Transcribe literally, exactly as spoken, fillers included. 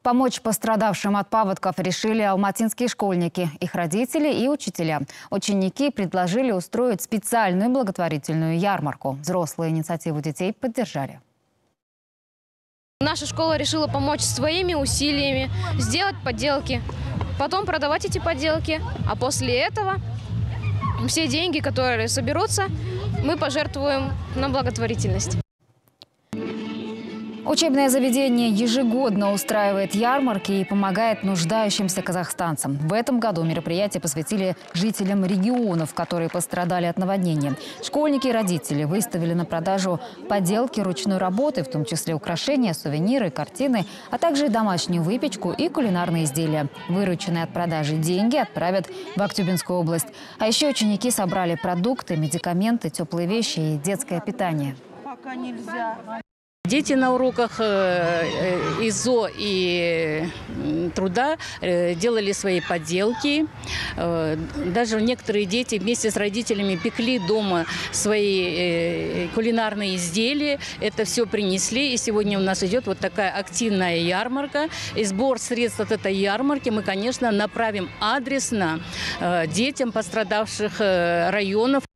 Помочь пострадавшим от паводков решили алматинские школьники, их родители и учителя. Ученики предложили устроить специальную благотворительную ярмарку. Взрослые инициативу детей поддержали. Наша школа решила помочь своими усилиями, сделать поделки, потом продавать эти поделки. А после этого все деньги, которые соберутся, мы пожертвуем на благотворительность. Учебное заведение ежегодно устраивает ярмарки и помогает нуждающимся казахстанцам. В этом году мероприятие посвятили жителям регионов, которые пострадали от наводнения. Школьники и родители выставили на продажу поделки ручной работы, в том числе украшения, сувениры, картины, а также домашнюю выпечку и кулинарные изделия. Вырученные от продажи деньги отправят в Актюбинскую область. А еще ученики собрали продукты, медикаменты, теплые вещи и детское питание. Пока нельзя. Дети на уроках ИЗО и труда делали свои поделки. Даже некоторые дети вместе с родителями пекли дома свои кулинарные изделия. Это все принесли. И сегодня у нас идет вот такая активная ярмарка. И сбор средств от этой ярмарки мы, конечно, направим адресно детям пострадавших районов.